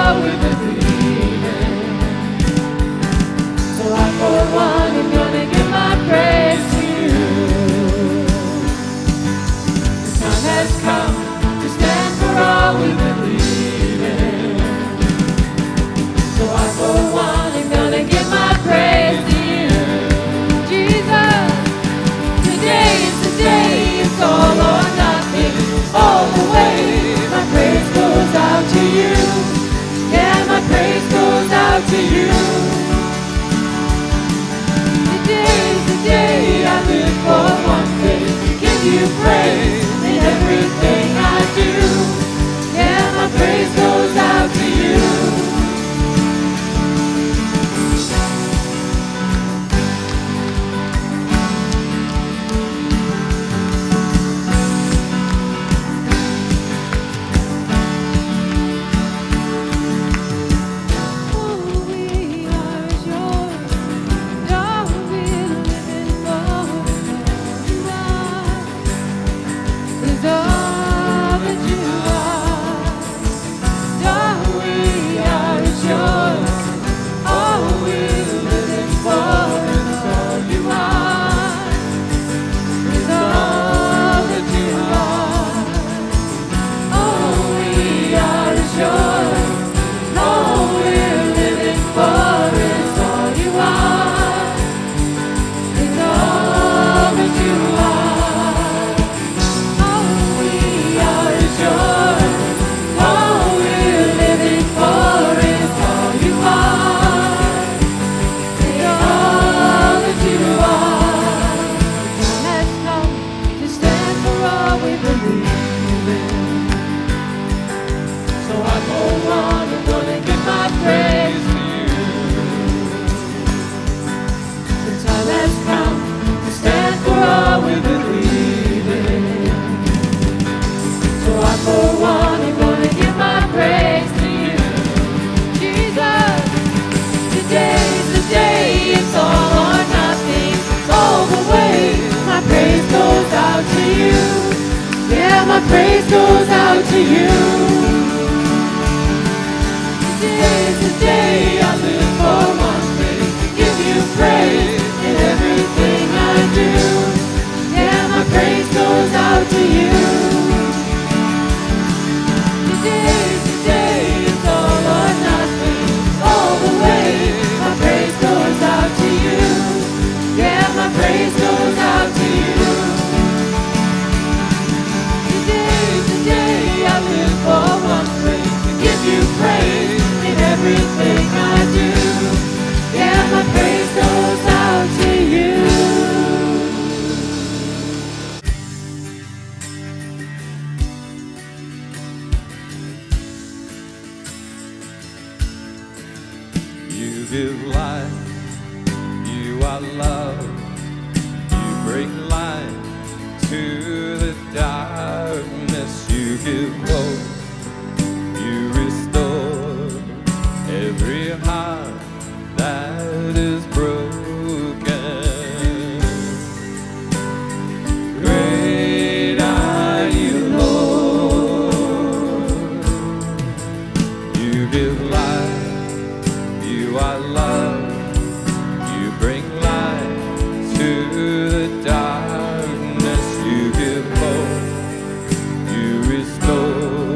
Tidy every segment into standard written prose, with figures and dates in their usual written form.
all we believe in. So I, for one, am gonna give my praise to you. The time has come to stand for all we believe in. So I, for one, am gonna give my praise to you. Jesus, today is the day, it's all or nothing, all the way. My praise goes out to you. Yeah, my praise goes out to you. Today is the day I live for one thing, to give you praise in everything I do. Yeah, my praise goes out to you. My praise goes out to you. Today is the day I live for one thing, to give you praise in everything I do. Yeah, my praise goes out to you. Today is the day, it's all or nothing, all the way. My praise goes out to you. Yeah, my praise goes out to you. I live for one thing, to give you praise in everything I do. Yeah, my praise goes out to you. You give life, you are love, you bring light to the darkness. You give hope, you restore every heart that is broken. Great are you, Lord. You give life, you are love, you bring light to the darkness. You give hope, you restore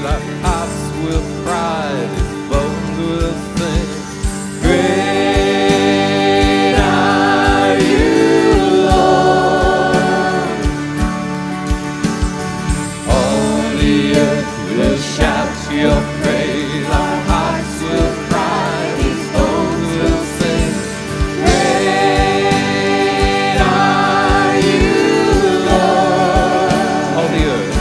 praise. Our hearts will cry, these bones will sing. Great are you, Lord. All the earth will shout your praise. Our hearts will cry, these bones will sing. Great are you, Lord. All the earth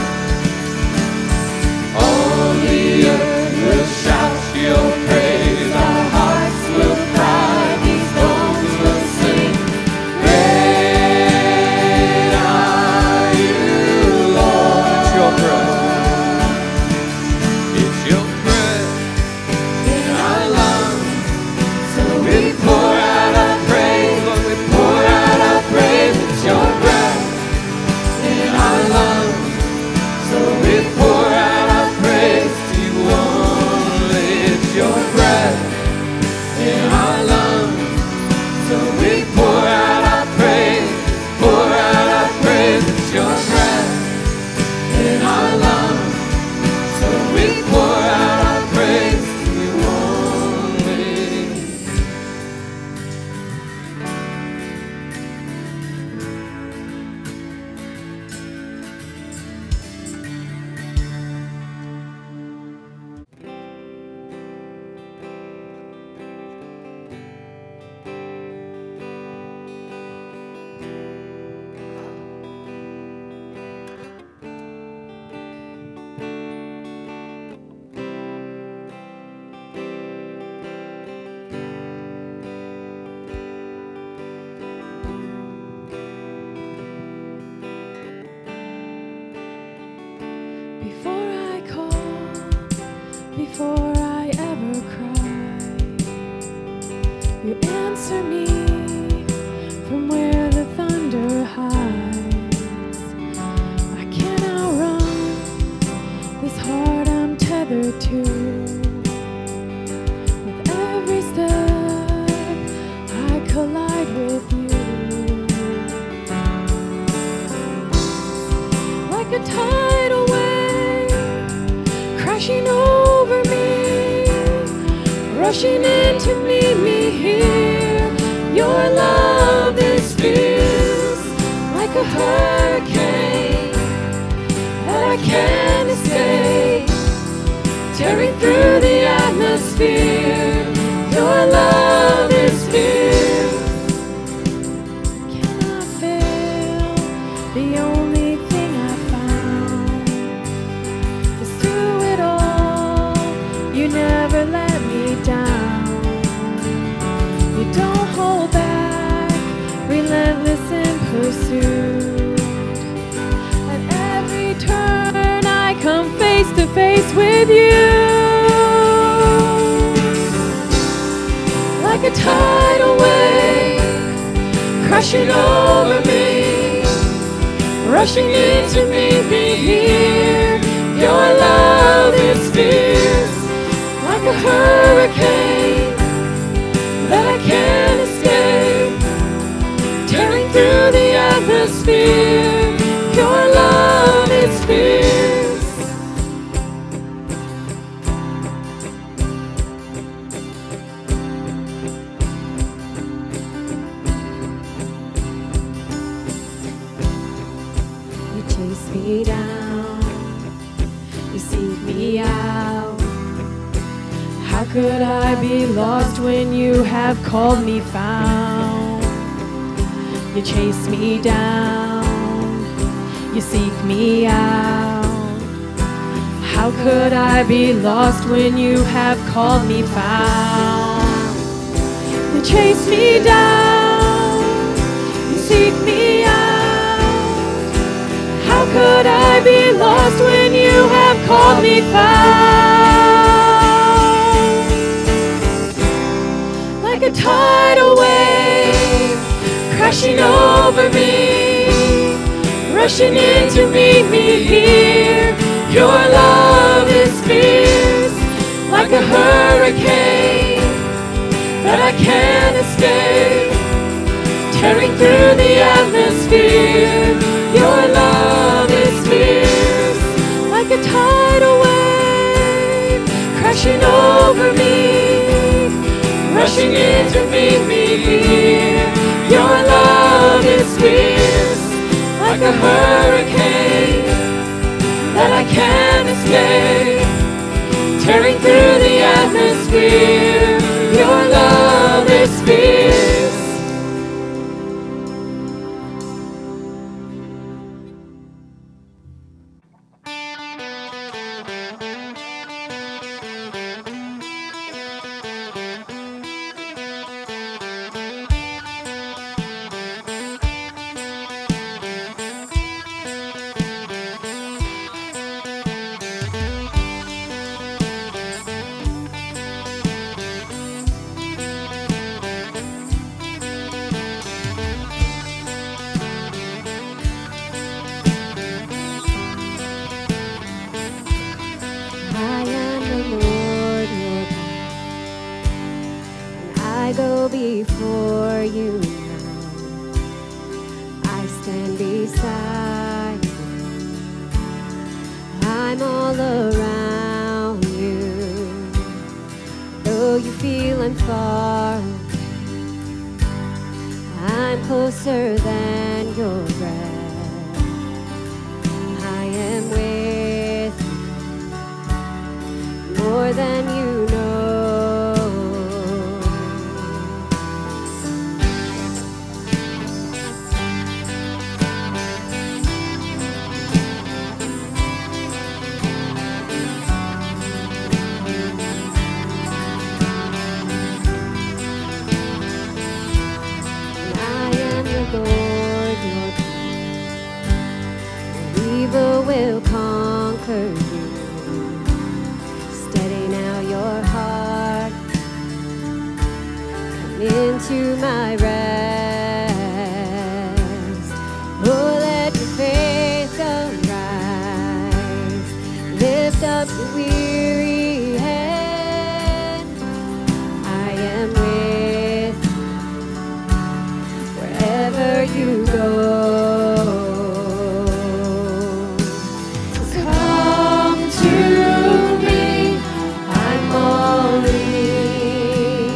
will shout your praise. Our hearts will cry, these bones will sing. Great are you, Lord. It's your breath. It's your breath in our lungs. So we pour out our praise. Lord, we pour out our praise. It's your breath in our lungs. So we pour out our praise to you only. It's your breath in our lungs. So we pour out our praise. Pour out our praise. It's your breath in our lungs. So we pour out our praise to you only. Before I call, before I ever cry, you answer me from where the thunder hides. I can't outrun this heart I'm tethered to. With every step, I collide with you. Like a tidal wave crashing over me, rushing in to meet me here. Your love is fierce, like a hurricane that I can't escape, tearing through the atmosphere. Your love is fierce, cannot fail. The only thing I found is through it all, you never let me down. You don't hold back, relentless in pursuit. At every turn I come face to face with you. Like a tidal wave crashing over me, rushing in to meet me here. Your love is fierce, like a hurricane that I can't escape, tearing through the atmosphere. Your love is fierce. You chase me down, you seek me out. How could I be lost when you have called me found? You chase me down, you seek me out. How could I be lost when you have called me found? You chase me down, you seek me out. How could I be lost when you have called me found? Like a tidal wave crashing over me, rushing in to meet me here. Your love is fierce, like a hurricane that I can't escape, tearing through the atmosphere. Your love is fierce, like a tidal wave washing over me, rushing in to meet me here. Your love is fierce, like a hurricane that I can't escape, tearing through the atmosphere. Your love is fierce. go before you now. I stand beside you. I'm all around you. Though you feel I'm far, I'm closer than your breath. I am with you more than you know. Lord, your peace, evil will conquer you. Steady now your heart, come into my rest. Oh, let your faith arise, lift up your weary head. I am with wherever you go. So come to me, I'm all in.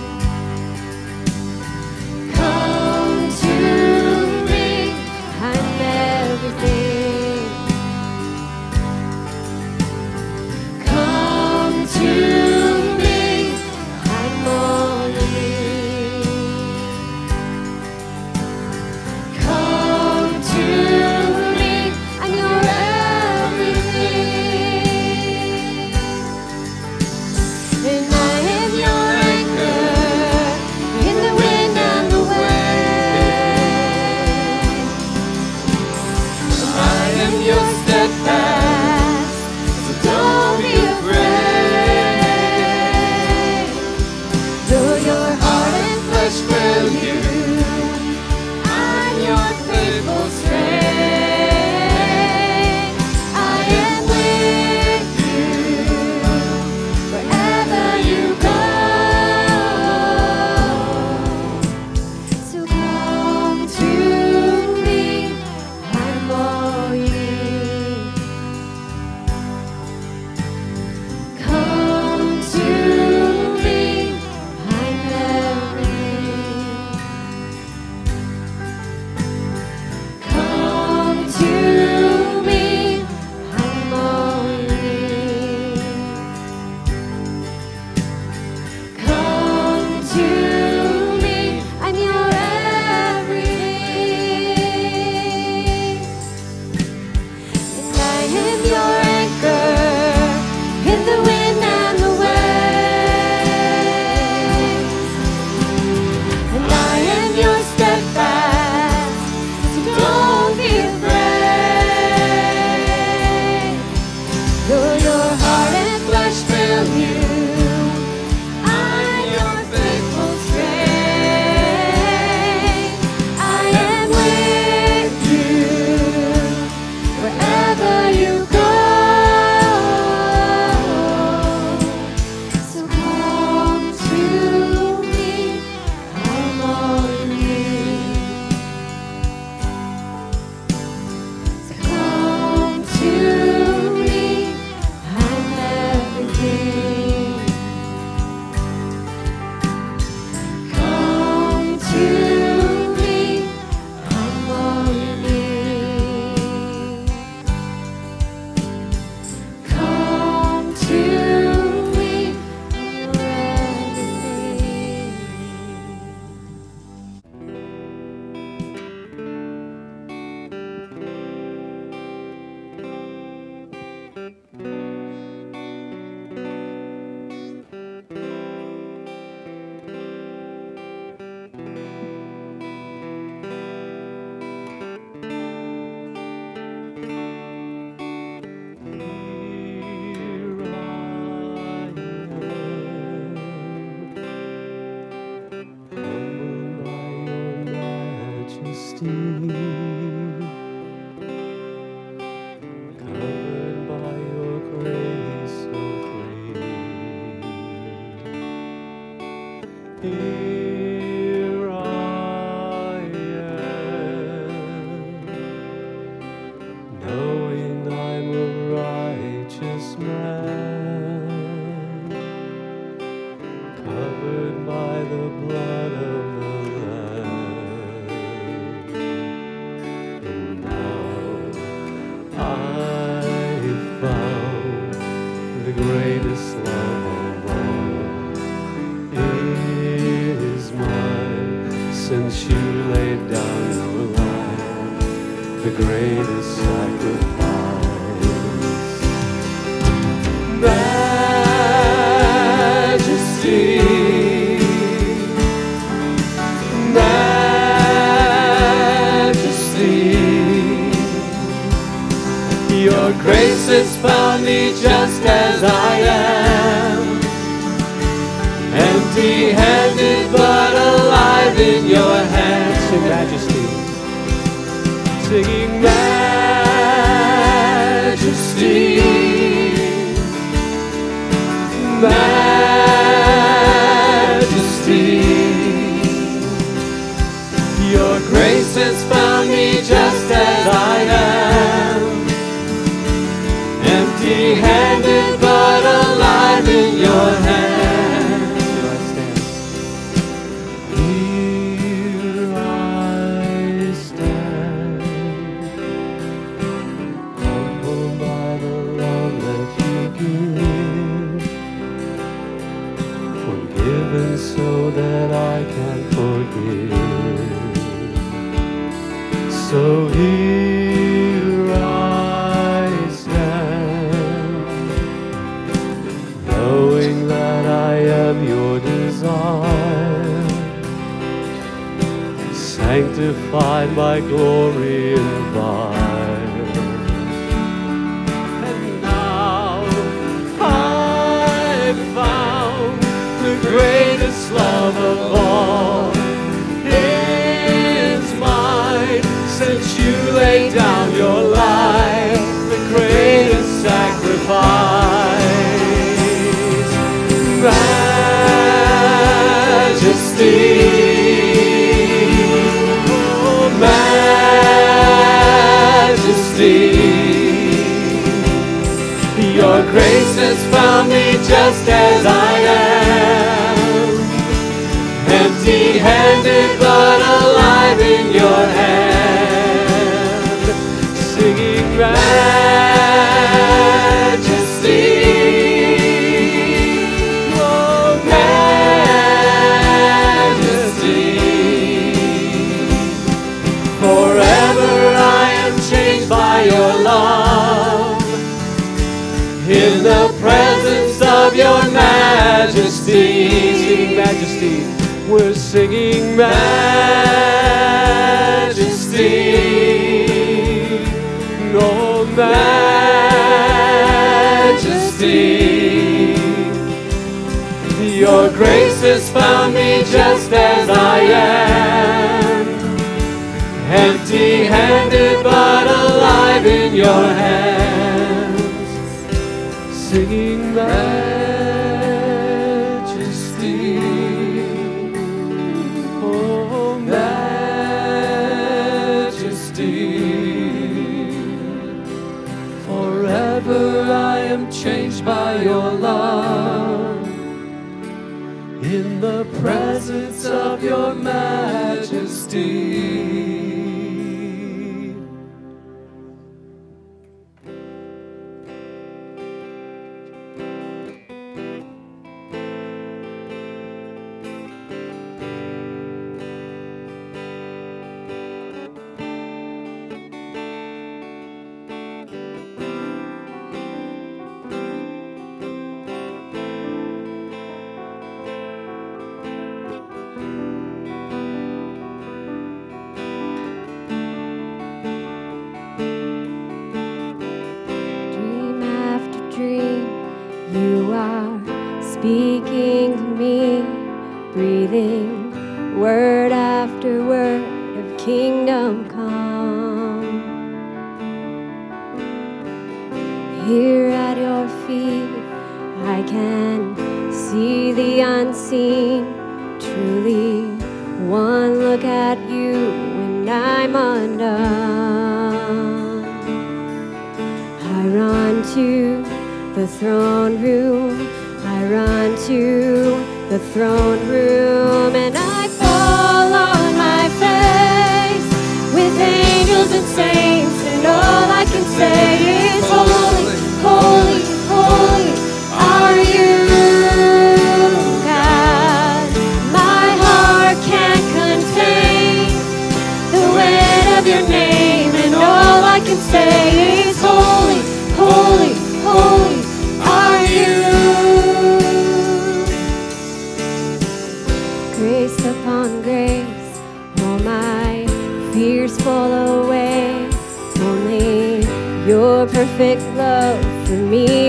Come to me, I'm everything. Come to me, I'm all in. Come to me, I'm your everything. And I am your anchor in the wind and the wave. I am your steadfast, So don't be afraid. Though your heart and flesh fail you, I'm your faithful strength. I am with you wherever you go. So come to me, I'm all in. Come to me, I'm everything. Come to me, I'm all in. Come to me, I'm your everything. And I am your anchor in the wind and the waves. And I am your steadfast, so don't be afraid. Though your heart and flesh fail you, I'm your faithful strength. I am with you wherever you go. covered by your grace so free. Here I am, knowing I'm a righteous man, covered by the blood of the Lamb. And now I've found the greatest love of all is mine, since you laid down your life, the greatest sacrifice. Majesty, majesty, your grace has found me just as I am, empty-handed but alive in your hands. Sing majesty, singing majesty, majesty, your grace has found me just as I am, empty-handed but alive in your hands. Here I stand. Here I stand, humbled by the love that you give, forgiven so that I can forgive. So here I stand, knowing that I am your desire, sanctified by glory and fire. And now I've found the greatest love of all is mine, since you laid down your life, the greatest sacrifice. Majesty, oh majesty, your grace has found me just as I am, empty-handed but alive in your hand, singing majesty, oh majesty. Forever I am changed by your love, in the presence of your majesty. Singing majesty, we're singing majesty, oh majesty, your grace has found me just as I am, empty-handed but alive in your hands, singing majesty, oh majesty. Forever I am changed by your love, in the presence of your majesty. speaking to me, breathing word after word of kingdom Here at your feet, I can see the unseen. Truly, one look at you and I'm undone. I run to the throne room. I run to the throne room and I fall on my face with angels and saints, and all I can say is holy, holy, holy are you, God. My heart can't contain the weight of your name, and all I can say is holy, holy, holy are you. Grace upon grace, all my fears fall away. Only your perfect love for me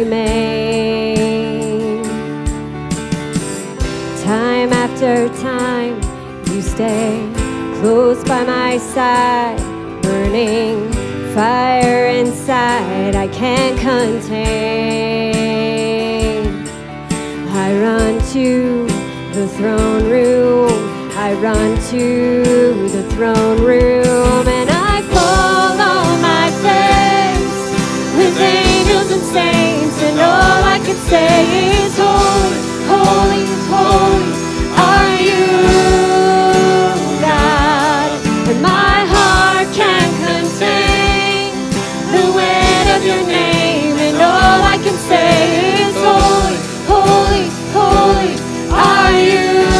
remains. Time after time, you stay close by my side, burning fire inside I can't contain. I run to the throne room, I run to the throne room, and I fall on my face with angels and saints, and all I can say is holy, holy, holy are you, God. And my heart can't contain the weight of your name, and all I can say is holy, holy, holy are you.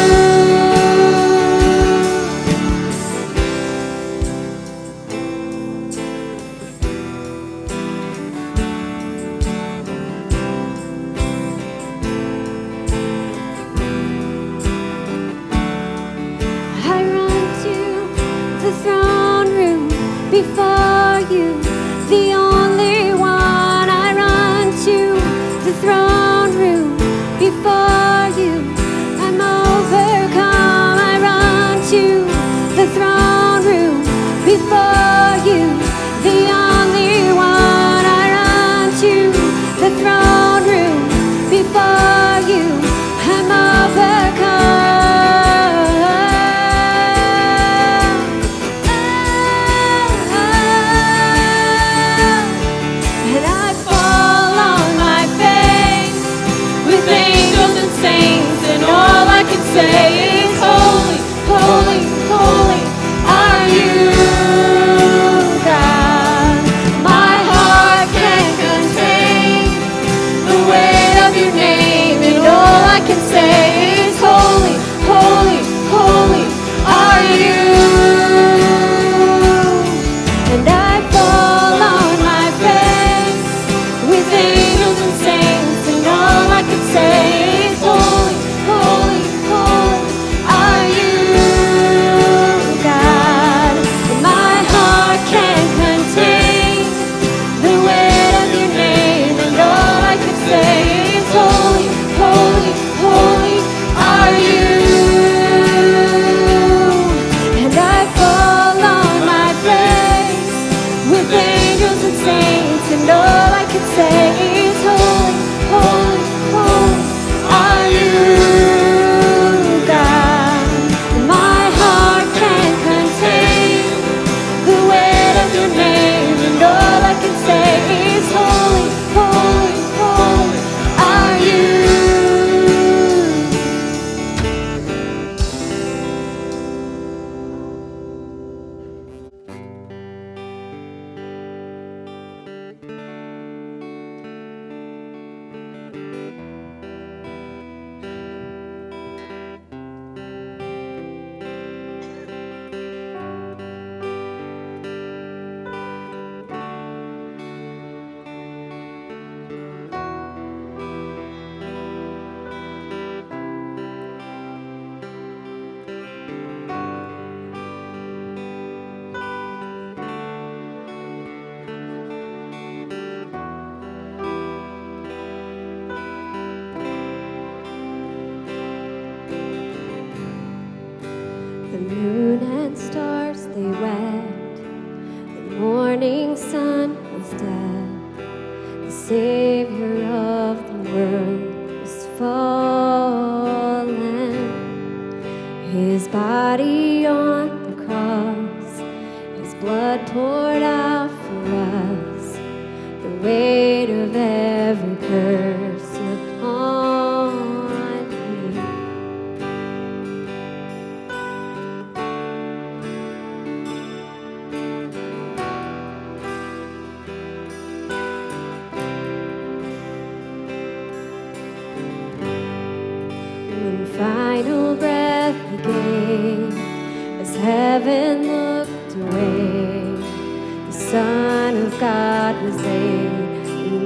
I run to the throne room before you, the only one. I run to the throne room before you. I'm overcome. I run to the throne room before you, the only one. I run to the throne room before you. I'm overcome. Savior of the world is fallen. His body on the cross, His blood poured out for us, the weight of every curse upon Him. One final breath He gave as heaven looked away. The Son of God was laid in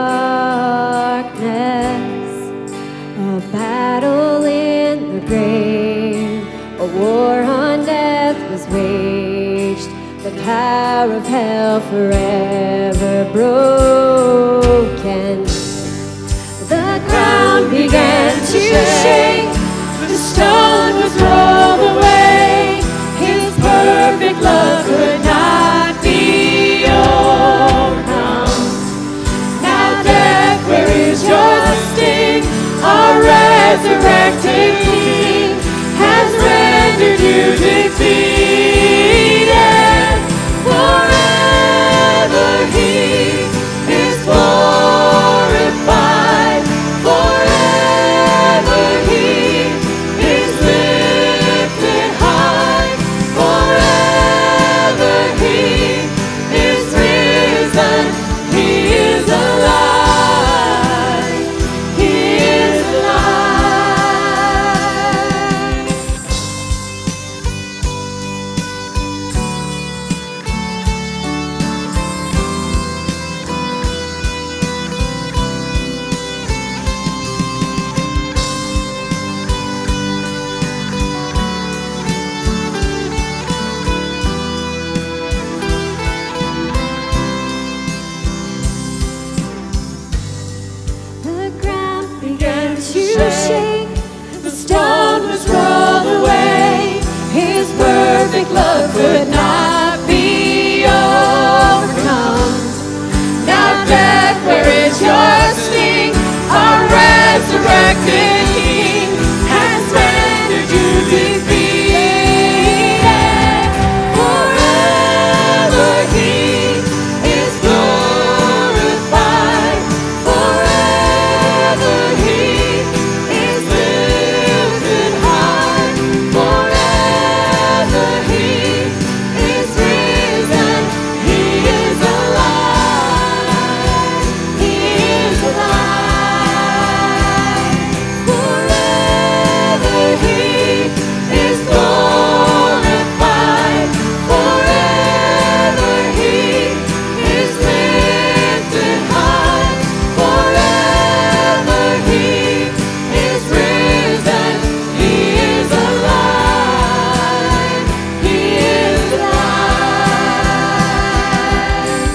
darkness. A battle in the grave, a war on death was waged. The power of hell forever broken. The ground began to shake, the stone was rolled away. His perfect love could not be overcome. Now death, where is your sting? Our resurrected King has rendered you defeated. Forever He is glorified. Forever He is lifted high. Forever He is risen. He is alive. He is alive. The ground began to shake, the stone was rolled away. His perfect love could not be overcome. Now death, where is your sting? Our resurrected King has rendered you defeated. Forever He is glorified. Forever He is lifted high. Forever He is risen. He is alive. He is alive. Forever He is glorified. Forever He is lifted high. Forever He is risen. He is alive. He is alive.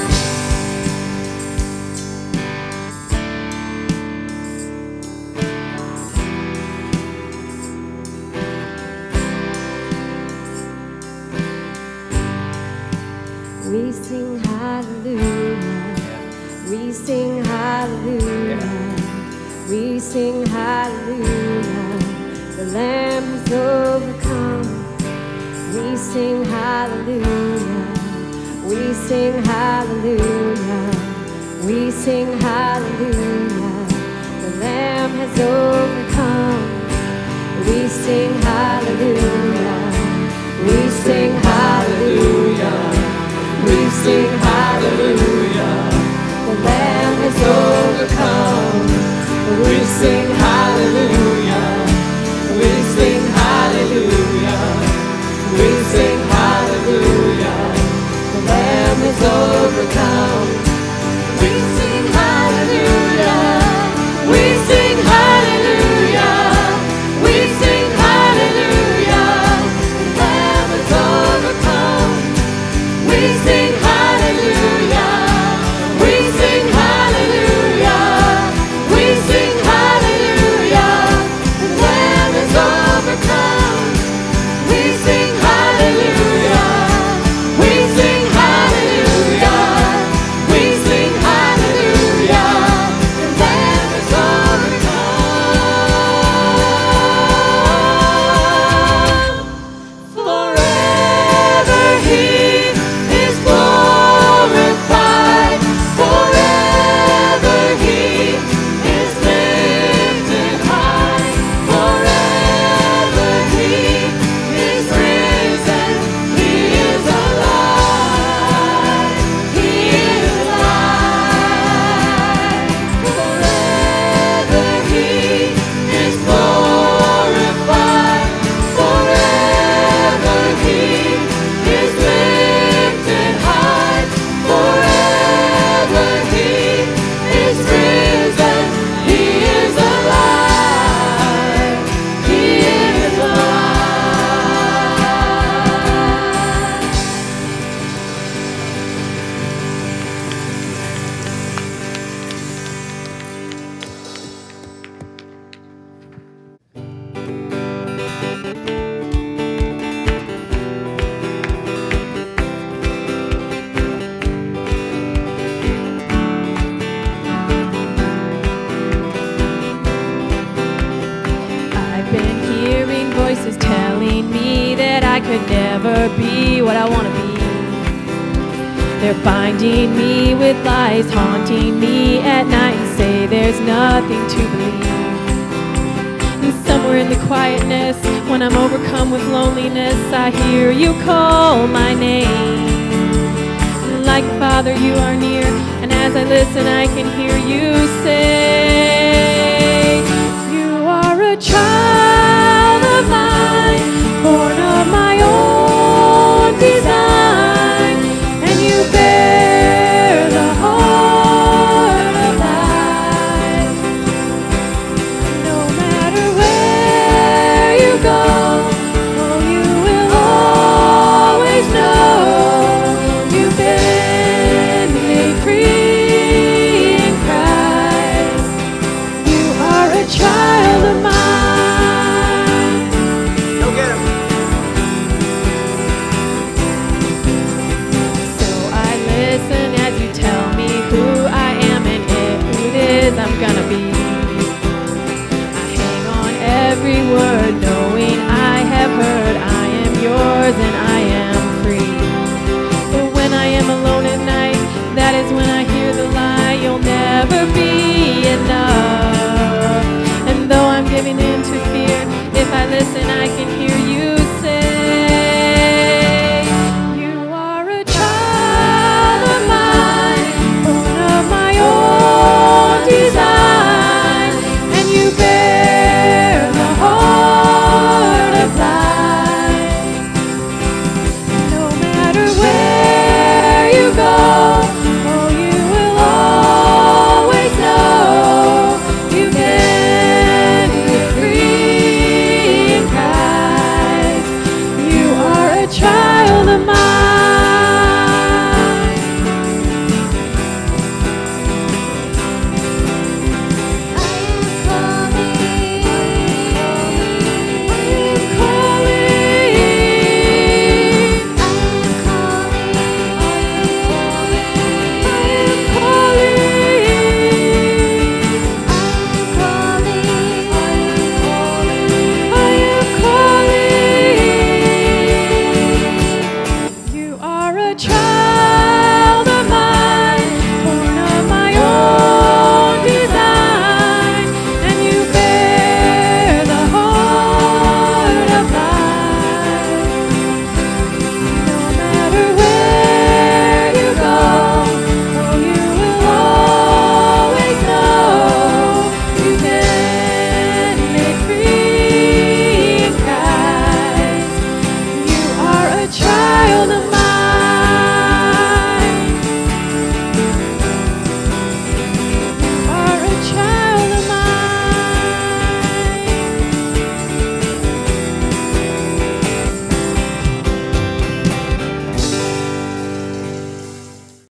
We sing hallelujah. We sing hallelujah. We sing hallelujah. The Lamb has overcome. We sing hallelujah. We sing hallelujah. We sing hallelujah. The Lamb has overcome. We sing hallelujah. We sing hallelujah. We sing hallelujah. The Lamb has overcome. We sing hallelujah. We sing hallelujah. We sing hallelujah. The Lamb has overcome. We sing hallelujah. We sing hallelujah. We sing hallelujah. The Lamb has overcome. We sing hallelujah. We sing hallelujah. We sing hallelujah. never be what I want to be. They're binding me with lies, haunting me at night, and say there's nothing to believe. And somewhere in the quietness, when I'm overcome with loneliness, I hear you call my name. Like Father, you are near, and as I listen, I can hear you say, you are a child of mine, born of my own design, and you bear the heart of life. No matter where you go, oh, you will always know you've been made free in Christ. You are a child of mine. Go get him. So I listen as you tell me who I am and who it is I'm gonna be. I hang on every word, knowing I have heard I am yours and I am free. But when I am alone at night, that is when I hear the lie, you'll never be enough. And though I'm giving in to fear, if I listen, I can hear you